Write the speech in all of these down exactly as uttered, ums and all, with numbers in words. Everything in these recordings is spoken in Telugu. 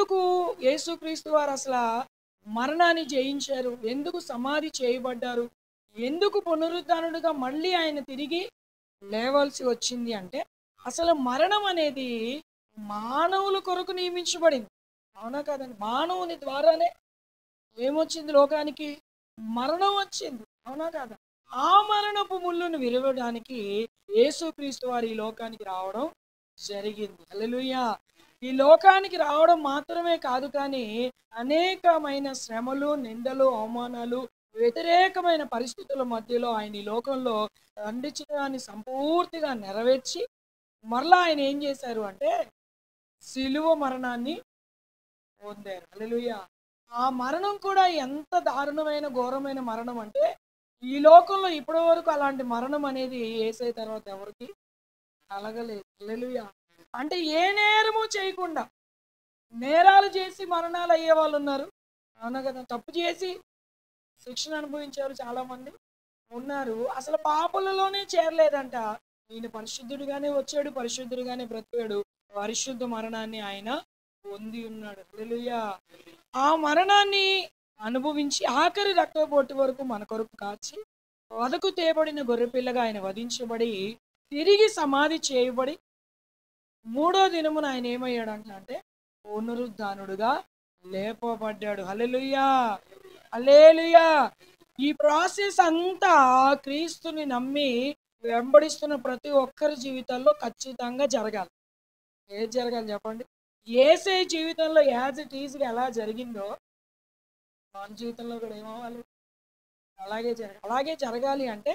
ఎందుకు యేసుక్రీస్తు వారు అసలు మరణాన్ని జయించారు, ఎందుకు సమాధి చేయబడ్డారు, ఎందుకు పునరుద్ధానుడుగా మళ్ళీ ఆయన తిరిగి లేవాల్సి వచ్చింది అంటే, అసలు మరణం అనేది మానవుల కొరకు నియమించబడింది. అవునా కదండి? మానవుని ద్వారానే ఏమొచ్చింది లోకానికి? మరణం వచ్చింది. అవునా కదా? ఆ మరణపు ముళ్ళును విరవడానికి యేసుక్రీస్తు వారు ఈ లోకానికి రావడం జరిగింది. హల్లెలూయా! ఈ లోకానికి రావడం మాత్రమే కాదు, కానీ అనేకమైన శ్రమలు, నిందలు, అవమానాలు, వ్యతిరేకమైన పరిస్థితుల మధ్యలో ఆయన ఈ లోకంలో తండ్రి చిత్తాన్ని సంపూర్తిగా నెరవేర్చి మరలా ఆయన ఏం చేశారు అంటే సిలువ మరణాన్ని పొందారు. హల్లెలూయా! ఆ మరణం కూడా ఎంత దారుణమైన ఘోరమైన మరణం అంటే, ఈ లోకంలో ఇప్పటి వరకు అలాంటి మరణం అనేది యేసయ్య తర్వాత ఎవరికి కలగలేదు. హల్లెలూయా! అంటే ఏ నేరము చేయకుండా నేరాలు చేసి మరణాలు అయ్యే వాళ్ళు ఉన్నారు. అవునా కదా? తప్పు చేసి శిక్షణ అనుభవించారు చాలా మంది ఉన్నారు. అసలు పాపలలోనే చేరలేదంట. ఈయన పరిశుద్ధుడిగానే వచ్చాడు, పరిశుద్ధుడిగానే బ్రతికాడు, పరిశుద్ధ మరణాన్ని ఆయన పొంది ఉన్నాడు. హల్లెలూయా! ఆ మరణాన్ని అనుభవించి ఆఖరి రక్తబొట్టు వరకు మన కొరకు కాచి వదకు తేబడిన గొర్రెపిల్లగా ఆయన వధించబడి తిరిగి సమాధి చేయబడి మూడో దినమున ఆయన ఏమయ్యాడంట అంటే పునరుద్ధానుడుగా లేపబడ్డాడు. హల్లెలూయా! హల్లెలూయా! ఈ ప్రాసెస్ అంతా క్రీస్తుని నమ్మి వెంబడిస్తున్న ప్రతి ఒక్కరి జీవితాల్లో ఖచ్చితంగా జరగాలి. ఏది జరగాలి చెప్పండి? యేసయ్య జీవితంలో యాజ్ ఇట్ ఈజ్గా ఎలా జరిగిందో మన జీవితంలో కూడా ఏమవ్వాలి? అలాగే జరగాలి. అలాగే జరగాలి అంటే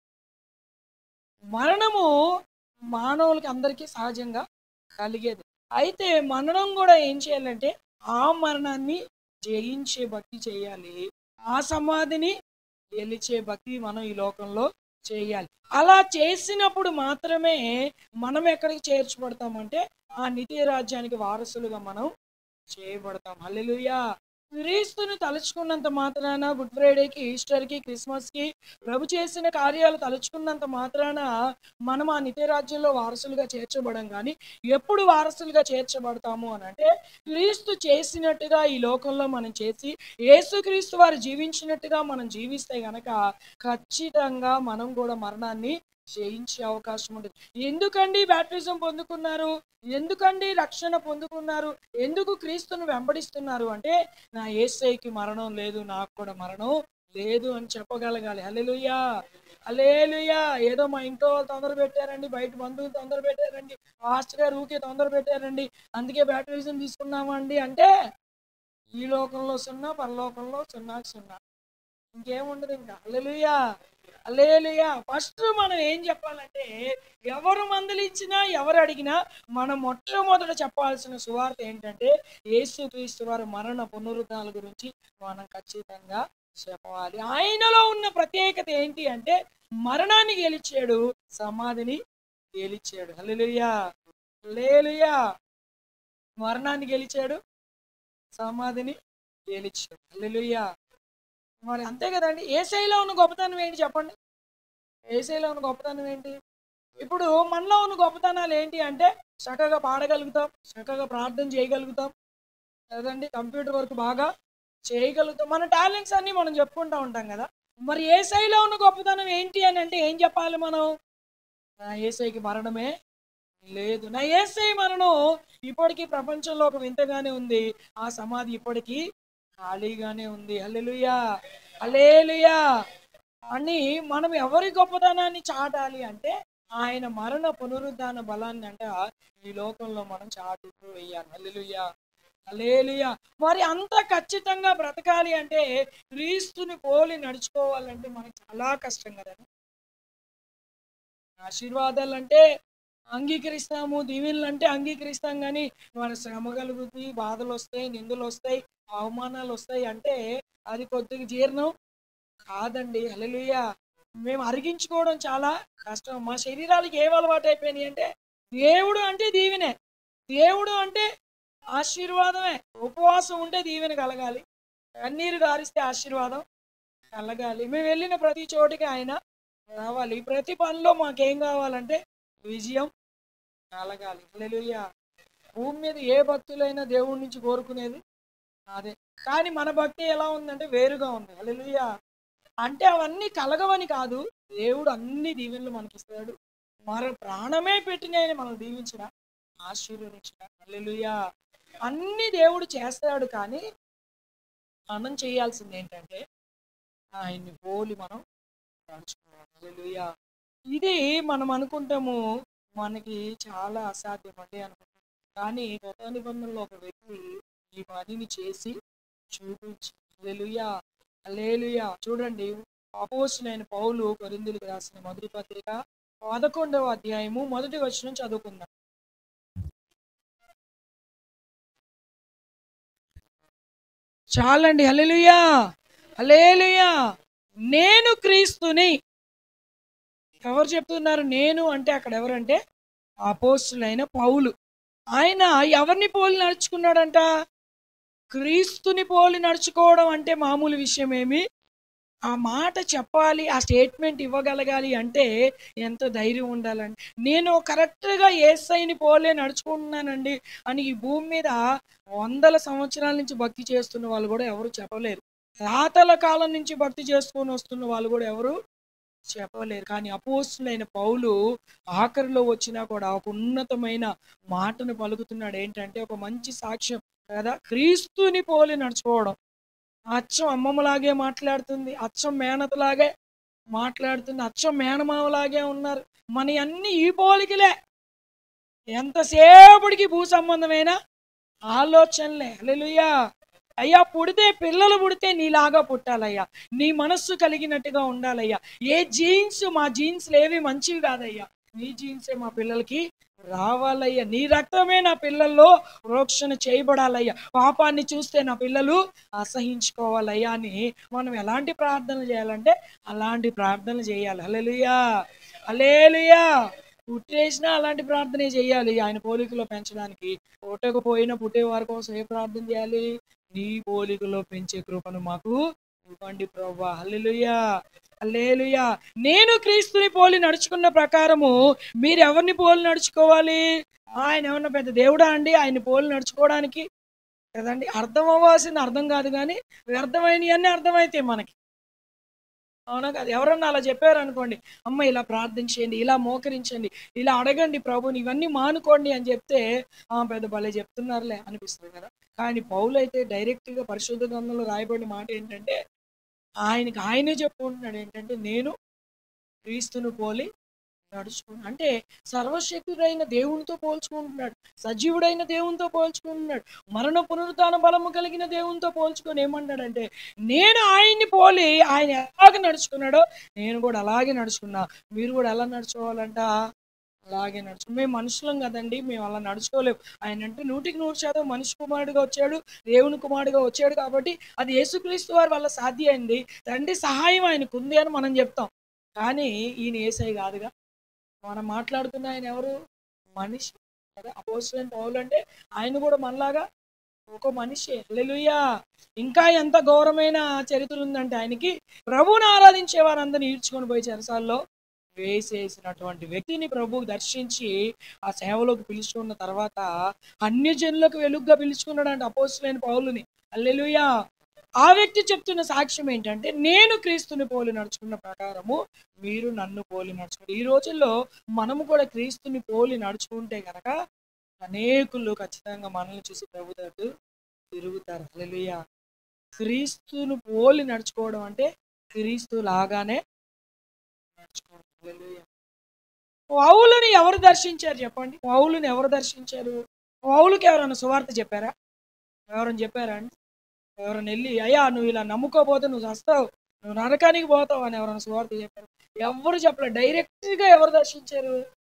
మరణము మానవులకి అందరికీ సహజంగా కలిగేది. అయితే మరణం కూడా ఏం చేయాలంటే ఆ మరణాన్ని జయించే భక్తి చేయాలి, ఆ సమాధిని గెలిచే భక్తి మనం ఈ లోకంలో చేయాలి. అలా చేసినప్పుడు మాత్రమే మనం ఎక్కడికి చేర్చబడతామంటే ఆ నిత్య రాజ్యానికి వారసులుగా మనం చేయబడతాం. హల్లెలూయా! క్రీస్తుని తలుచుకున్నంత మాత్రాన గుడ్ ఫ్రైడేకి, ఈస్టర్కి, క్రిస్మస్కి ప్రభు చేసిన కార్యాలు తలుచుకున్నంత మాత్రాన మనం ఆ నిత్య రాజ్యంలో వారసులుగా చేర్చబడం. కానీ ఎప్పుడు వారసులుగా చేర్చబడతాము అని అంటే క్రీస్తు చేసినట్టుగా ఈ లోకంలో మనం చేసి యేసుక్రీస్తు వారు జీవించినట్టుగా మనం జీవిస్తే గనక ఖచ్చితంగా మనం కూడా మరణాన్ని జయించే అవకాశం ఉంటుంది. ఎందుకండి బ్యాప్టిజం పొందుకున్నారు, ఎందుకండి రక్షణ పొందుకున్నారు, ఎందుకు క్రీస్తును వెంబడిస్తున్నారు అంటే నా యేసయ్యకి మరణం లేదు, నాకు కూడా మరణం లేదు అని చెప్పగలగాలి. హల్లెలూయా! హల్లెలూయా! ఏదో మా ఇంట్లో వాళ్ళు తొందర పెట్టారండి, బయట బంధువులు తొందర పెట్టారండి, పాస్టర్ గారు ఊకే తొందర పెట్టారండి, అందుకే బ్యాప్టిజం తీసుకున్నామండి అంటే ఈ లోకంలో సున్నా, పరలోకంలో సున్నాకి సున్నా, ఇంకేముండదు ఇంకా. హల్లెలూయా! హల్లెలూయా! ఫస్ట్ మనం ఏం చెప్పాలంటే ఎవరు మందలించినా ఎవరు అడిగినా మనం మొట్టమొదట చెప్పాల్సిన సువార్త ఏంటంటే యేసుక్రీస్తు వారి మరణ పునరుద్ధానాల గురించి మనం ఖచ్చితంగా చెప్పాలి. ఆయనలో ఉన్న ప్రత్యేకత ఏంటి అంటే మరణాన్ని గెలిచాడు, సమాధిని గెలిచాడు. హల్లెలూయా! హల్లెలూయా! మరణాన్ని గెలిచాడు, సమాధిని గెలిచాడు. హల్లెలూయా! మరి అంతే కదండి. యేసయ్యలో ఉన్న గొప్పతనం ఏంటి చెప్పండి? యేసయ్యలో ఉన్న గొప్పతనం ఏంటి? ఇప్పుడు మనలో ఉన్న గొప్పతనాలు ఏంటి అంటే చక్కగా పాడగలుగుతాం, చక్కగా ప్రార్థన చేయగలుగుతాం కదండి, కంప్యూటర్ వర్క్ బాగా చేయగలుగుతాం, మన టాలెంట్స్ అన్నీ మనం చెప్పుకుంటూ ఉంటాం కదా. మరి యేసయ్యలో ఉన్న గొప్పతనం ఏంటి అని అంటే ఏం చెప్పాలి మనం? నా యేసయ్యకి మరణమే లేదు, నా యేసయ్య మరణం ఇప్పటికీ ప్రపంచంలో ఒక వింతగానే ఉంది, ఆ సమాధి ఇప్పటికీ ఖాళీగానే ఉంది. హల్లెలూయా! హల్లెలూయా! అని మనం ఎవరి గొప్పతనాన్ని చాటాలి అంటే ఆయన మరణ పునరుద్ధాన బలాన్ని అంట ఈ లోకంలో మనం చాటుతూ వేయాలి. హల్లెలూయా! హల్లెలూయా! మరి అంత ఖచ్చితంగా బ్రతకాలి అంటే క్రీస్తుని పోలి నడుచుకోవాలంటే మనకి చాలా కష్టం కదండి. ఆశీర్వాదాలు అంటే అంగీకరిస్తాము, దీవెనలు అంటే అంగీకరిస్తాం, కానీ మన శ్రమ కలుగుతుంది, బాధలు వస్తాయి, నిందలు వస్తాయి, అవమానాలు వస్తాయి అంటే అది కొద్దిగా జీర్ణం కాదండి. హల్లెలూయా! మేము అరిగించుకోవడం చాలా కష్టం. మా శరీరాలకు ఏం అలవాటు అయిపోయినాయి అంటే దేవుడు అంటే దీవెనే, దేవుడు అంటే ఆశీర్వాదమే. ఉపవాసం ఉంటే దీవెన కలగాలి, కన్నీరు గారిస్తే ఆశీర్వాదం కలగాలి, మేము వెళ్ళిన ప్రతి చోటికి ఆయన రావాలి, ప్రతి పనిలో మాకేం కావాలంటే విజయం కలగాలి. హల్లెలూయా! భూమి మీద ఏ భక్తులైనా దేవుడి నుంచి కోరుకునేది అదే. కానీ మన భక్తి ఎలా ఉందంటే వేరుగా ఉంది. హల్లెలూయా. అంటే అవన్నీ కలగవని కాదు. దేవుడు అన్ని దీవెనలు మనకిస్తాడు. మన ప్రాణమే పెట్టిన ఆయన మనల్ని దీవించిన, ఆశీర్వదించిన. హల్లెలూయా. అన్ని దేవుడు చేస్తాడు. కానీ మనం చేయాల్సింది ఏంటంటే ఆయన్ని పోలి మనం నడుచుకోవాలి. హల్లెలూయా. ఇది మనం అనుకుంటాము మనకి చాలా అసాధ్యం అండి అనుకుంటాం. కానీ కొత్త నిబంధనలో ఒక వ్యక్తి ఈ పనిని చేసి చూపించి హల్లెలూయా. హల్లెలూయా. చూడండి, అపోస్తలుడైన పౌలు కొరింథీయులకు రాసిన మొదటి పత్రిక పదకొండవ అధ్యాయము మొదటి వచనం చదువుకుందాం. చాలండి. హల్లెలూయా. హల్లెలూయా. నేను క్రీస్తుని. ఎవరు చెప్తున్నారు నేను అంటే? అక్కడ ఎవరంటే అపోస్తలుడైన పౌలు. ఆయన ఎవరిని పోలి నడుచుకున్నాడంట? క్రీస్తుని పోలి నడుచుకోవడం అంటే మామూలు విషయమేమి. ఆ మాట చెప్పాలి, ఆ స్టేట్మెంట్ ఇవ్వగలగాలి అంటే ఎంత ధైర్యం ఉండాలండి. నేను కరెక్ట్గా యేసయ్యని పోలే నడుచుకుంటున్నానండి అని ఈ భూమి మీద వందల సంవత్సరాల నుంచి భక్తి చేస్తున్న వాళ్ళు కూడా ఎవరు చెప్పలేరు. రాతల కాలం నుంచి భక్తి చేసుకొని వస్తున్న వాళ్ళు కూడా ఎవరు చెప్పలేరు. కానీ అపోస్తలుడైన పౌలు ఆఖరిలో వచ్చినా కూడా ఒక ఉన్నతమైన మాటను పలుకుతున్నాడు. ఏంటంటే ఒక మంచి సాక్ష్యం కదా, క్రీస్తుని పోలి నడుచుకోవడం. అచ్చం అమ్మమ్మలాగే మాట్లాడుతుంది, అచ్చం మేనతలాగే మాట్లాడుతుంది, అచ్చం మేనమావలాగే ఉన్నారు. మన అన్ని ఈ పోలికలే. ఎంతసేపటికి భూ సంబంధమైన ఆలోచనలే. హల్లెలూయా. అయ్యా, పుడితే పిల్లలు పుడితే నీలాగా పుట్టాలయ్యా, నీ మనస్సు కలిగినట్టుగా ఉండాలయ్యా. ఏ జీన్స్ మా జీన్స్లు ఏవి మంచివి కాదయ్యా, నీ జీన్సే మా పిల్లలకి రావాలయ్యా. నీ రక్తమే నా పిల్లల్లో ప్రోక్షణ చేయబడాలయ్యా. పాపాన్ని చూస్తే నా పిల్లలు అసహించుకోవాలయ్యా అని మనం ఎలాంటి ప్రార్థనలు చేయాలంటే అలాంటి ప్రార్థనలు చేయాలి. హల్లెలూయా. హల్లెలూయా. పుట్టేసినా అలాంటి ప్రార్థనే చేయాలి ఆయన పోలికలో పెంచడానికి. పుట్టకపోయినా పుట్టేవారి కోసం ఏ ప్రార్థన చేయాలి? నీ పోలికలో పెంచే కృపను మాకు ఇవ్వండి ప్రభువా. హల్లెలూయా. హల్లెలూయా. నేను క్రీస్తుని పోలి నడుచుకున్న ప్రకారము మీరు ఎవరిని పోలి నడుచుకోవాలి? ఆయన ఏమన్నా పెద్ద దేవుడా అండి ఆయన్ని పోలి నడుచుకోవడానికి? కదండి. అర్థం అవ్వాల్సింది అర్థం కాదు, కానీ వ్యర్థమైనవి అన్నీ అర్థమైతాయి మనకి. అవునా కాదు? ఎవరన్నా అలా చెప్పారు అనుకోండి, అమ్మ ఇలా ప్రార్థించండి, ఇలా మోకరించండి, ఇలా అడగండి ప్రభుని, ఇవన్నీ మానుకోండి అని చెప్తే ఆ పెద్ద భలే చెప్తున్నారులే అనిపిస్తుంది కదా. కానీ పౌలు అయితే డైరెక్ట్గా పరిశుద్ధ గ్రంథంలో రాయబడిన మాట ఏంటంటే ఆయనకి ఆయనే చెప్పుకుంటున్నాడు ఏంటంటే నేను క్రీస్తును పోలి నడుచుకున్నాడు. అంటే సర్వశక్తుడైన దేవునితో పోల్చుకుంటున్నాడు, సజీవుడైన దేవునితో పోల్చుకుంటున్నాడు, మరణ పునరుత్థాన బలము కలిగిన దేవునితో పోల్చుకొని ఏమన్నాడంటే నేను ఆయన్ని పోలి ఆయన ఎలాగ నడుచుకున్నాడో నేను కూడా అలాగే నడుచుకున్నా. మీరు కూడా ఎలా నడుచుకోవాలంట? అలాగే నడుచు. మేము మనుషులం కదండి, మేము అలా నడుచుకోలేము. ఆయన అంటే నూటికి నూరు శాతం మనిషి కుమారుడిగా వచ్చాడు, దేవుని కుమారుడిగా వచ్చాడు కాబట్టి అది యేసుక్రీస్తు వారి వల్ల సాధ్యమైంది. తండ్రి సహాయం ఆయనకు ఉంది అని మనం చెప్తాం. కానీ ఈయన యేసయ్య కాదుగా. మనం మాట్లాడుతున్న ఆయన ఎవరు? మనిషి కదా. అపోస్తలుడైన పౌలు అంటే ఆయన కూడా మనలాగా ఒక మనిషి. హల్లెలూయా. ఇంకా ఎంత ఘోరమైన చరిత్ర ఉందంటే ఆయనకి ప్రభువుని ఆరాధించే వారందరినీ ఈడ్చుకొని పోయి చెరసాల్లో వేసేసినటువంటి వ్యక్తిని ప్రభువు దర్శించి ఆ సేవలోకి పిలుచుకున్న తర్వాత అన్యజనులకు వెలుగుగా పిలుచుకున్నాడంటే అపోస్తలుడైన పౌలుని. హల్లెలూయా. ఆ వ్యక్తి చెప్తున్న సాక్ష్యం ఏంటంటే నేను క్రీస్తుని పోలి నడుచుకున్న ప్రకారము మీరు నన్ను పోలి నడుచుకోండి. ఈ రోజుల్లో మనము కూడా క్రీస్తుని పోలి నడుచుకుంటే కనుక అనేకులు ఖచ్చితంగా మనల్ని చూసి ప్రభు దగ్గరకు తిరుగుతారు. హల్లెలూయా. క్రీస్తును పోలి నడుచుకోవడం అంటే క్రీస్తు లాగానే నడుచుకోవడం. హల్లెలూయా. పౌలుని ఎవరు దర్శించారు చెప్పండి? పౌలుని ఎవరు దర్శించారు? పౌలుకి ఎవరైనా సువార్త చెప్పారా? ఎవరైనా చెప్పారా అండి? ఎవరైనా వెళ్ళి అయ్యా నువ్వు ఇలా నమ్ముకోపోతే నువ్వు చస్తావు, నువ్వు నరకానికి పోతావు అని ఎవరైనా సువార్త చెప్పారు? ఎవరు చెప్పలేదు. డైరెక్ట్గా ఎవరు దర్శించారు?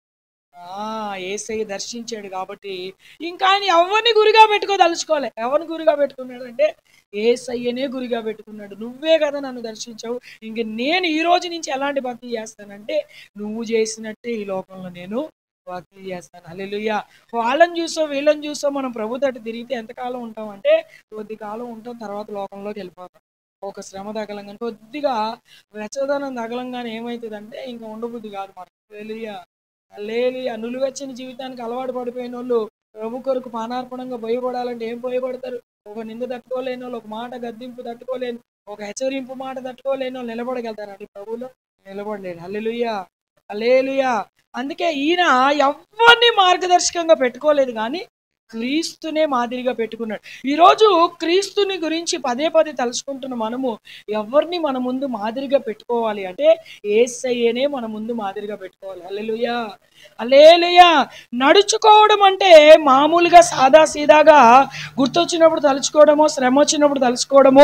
ఆ యేసయ్య దర్శించాడు కాబట్టి ఇంకా ఆయన ఎవరిని గురిగా పెట్టుకోదలుచుకోలే. ఎవరిని గురిగా పెట్టుకున్నాడు అంటే యేసయ్యనే గురిగా పెట్టుకున్నాడు. నువ్వే కదా నన్ను దర్శించావు, ఇంక నేను ఈ రోజు నుంచి ఎలాంటి భక్తి చేస్తానంటే నువ్వు చేసినట్టే ఈ లోకంలో నేను భక్తి చేస్తాను. హల్లెలూయా. వాళ్ళని చూసో వీళ్ళని చూసో మనం ప్రభు తట్టు తిరిగితే ఎంతకాలం ఉంటాం అంటే కొద్ది కాలం ఉంటాం, తర్వాత లోకంలోకి వెళ్ళిపోతాం. ఒక శ్రమ తగలంగానే కొద్దిగా వెచ్చదనం తగలంగానే ఏమవుతుందంటే ఇంకా ఉండబుద్ధి కాదు మనకు. హల్లెలూయా. హల్లెలూయా. నులివెచ్చని జీవితానికి అలవాటు పడిపోయిన వాళ్ళు ప్రభు కొరకు పానార్పణంగా భయపడాలంటే ఏం భయపడతారు? ఒక నింద తట్టుకోలేని వాళ్ళు, ఒక మాట గద్దింపు తట్టుకోలేని, ఒక హెచ్చరింపు మాట తట్టుకోలేని వాళ్ళు నిలబడగలుగుతారండి ప్రభువులో? నిలబడలేరు. హల్లెలూయా, హల్లెలూయా. అందుకే ఈయన ఎవరిని మార్గదర్శకంగా పెట్టుకోలేదు, కానీ క్రీస్తునే మాదిరిగా పెట్టుకున్నాడు. ఈరోజు క్రీస్తుని గురించి పదే పదే తలుచుకుంటున్న మనము ఎవరిని మన ముందు మాదిరిగా పెట్టుకోవాలి అంటే యేసయ్యనే మన ముందు మాదిరిగా పెట్టుకోవాలి. హల్లెలూయా, హల్లెలూయా. నడుచుకోవడం అంటే మామూలుగా సాదా సీదాగా గుర్తొచ్చినప్పుడు తలుచుకోవడమో, శ్రమ వచ్చినప్పుడు తలుచుకోవడమో,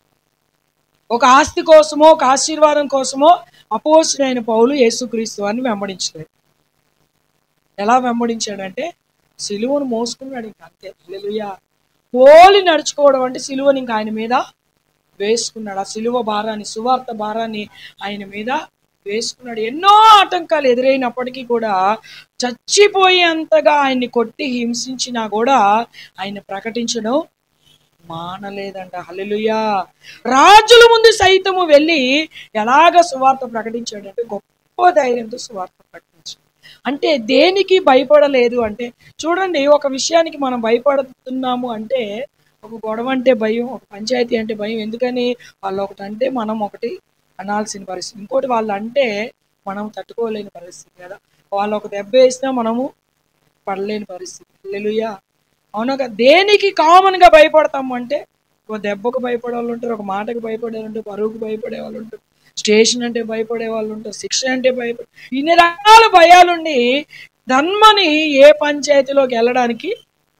ఒక ఆస్తి కోసమో, ఒక ఆశీర్వాదం కోసమో అపోస్తుడైన పౌలు యేసుక్రీస్తు అని వెంబడించలేదు. ఎలా వెంబడించాడంటే సిలువను మోసుకున్నాడు, ఇంక అంతే. హల్లెలూయా. పోలి నడుచుకోవడం అంటే సిలువని ఇంక ఆయన మీద వేసుకున్నాడు. ఆ సిలువ భారాన్ని, సువార్త భారాన్ని ఆయన మీద వేసుకున్నాడు. ఎన్నో ఆటంకాలు ఎదురైనప్పటికీ కూడా చచ్చిపోయేంతగా ఆయన్ని కొట్టి హింసించినా కూడా ఆయన ప్రకటించడం మానలేదంట. హల్లెలూయా. రాజుల ముందు సైతము వెళ్ళి ఎలాగ సువార్త ప్రకటించాడంటే గొప్ప ధైర్యంతో సువార్త ప్రకటించాడు. అంటే దేనికి భయపడలేదు అంటే, చూడండి, ఒక విషయానికి మనం భయపడుతున్నాము అంటే, ఒక గొడవ అంటే భయం, ఒక పంచాయతీ అంటే భయం. ఎందుకని? వాళ్ళు ఒకటి అంటే మనం ఒకటి అనాల్సిన పరిస్థితి, ఇంకోటి వాళ్ళు అంటే మనం తట్టుకోలేని పరిస్థితి కదా. వాళ్ళు ఒక దెబ్బ వేసినా మనము పడలేని పరిస్థితి. హల్లెలూయా, అవునగా. దేనికి కామన్ గా భయపడతాము అంటే, ఒక దెబ్బకు భయపడే వాళ్ళు ఉంటారు, ఒక మాటకు భయపడే వాళ్ళు ఉంటారు, పరువుకు భయపడే వాళ్ళు ఉంటారు, స్టేషన్ అంటే భయపడే వాళ్ళు ఉంటారు, శిక్ష అంటే భయపడే, ఇన్ని రకాల భయాలుండి ధర్మని ఏ పంచాయతీలోకి వెళ్ళడానికి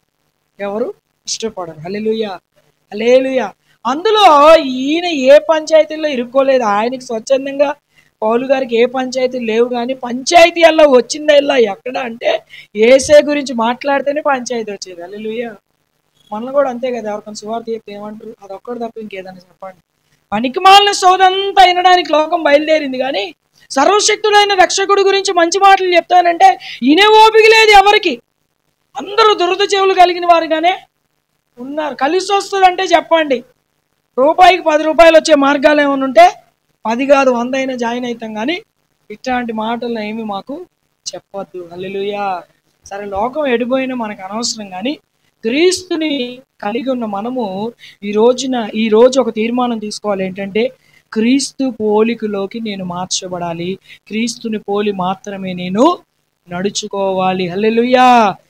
ఎవరు ఇష్టపడరు. హల్లెలూయా, హల్లెలూయా. అందులో ఈయన ఏ పంచాయతీల్లో ఇరుక్కోలేదు. ఆయనకి స్వచ్ఛందంగా పౌలు గారికి ఏ పంచాయతీలు లేవు, కానీ పంచాయతీ అలా వచ్చిందల్లా ఎక్కడ అంటే ఏసే గురించి మాట్లాడితేనే పంచాయతీ వచ్చేది. హల్లెలూయా. మనల్ని కూడా అంతే కదా. ఎవరికైనా సువార్త చెప్తే ఏమంటారు? అది ఒక్కటి తప్ప ఇంకేదన్నా చెప్పండి. పనికిమాలిన సోదంతా వినడానికి లోకం బయలుదేరింది, కానీ సర్వశక్తుడైన రక్షకుడి గురించి మంచి మాటలు చెప్తానంటే ఈయనే ఓపిక లేదు ఎవరికి. అందరూ దురద చెవులు కలిగిన వారుగానే ఉన్నారు. కలిసి వస్తుందంటే చెప్పండి, రూపాయికి పది రూపాయలు వచ్చే మార్గాలు ఏమైనా ఉంటే పది కాదు వంద అయినా జాయిన్ అవుతాం, కానీ ఇట్లాంటి మాటలు ఏమి మాకు చెప్పొద్దు. హల్లెలూయా. సరే, లోకం ఎడిపోయినా మనకు అనవసరం, కానీ క్రీస్తుని కలిగి ఉన్న మనము ఈ రోజున ఈ రోజు ఒక తీర్మానం తీసుకోవాలి. ఏంటంటే క్రీస్తు పోలికలోకి నేను మార్చబడాలి, క్రీస్తుని పోలి మాత్రమే నేను నడుచుకోవాలి. హల్లెలూయా.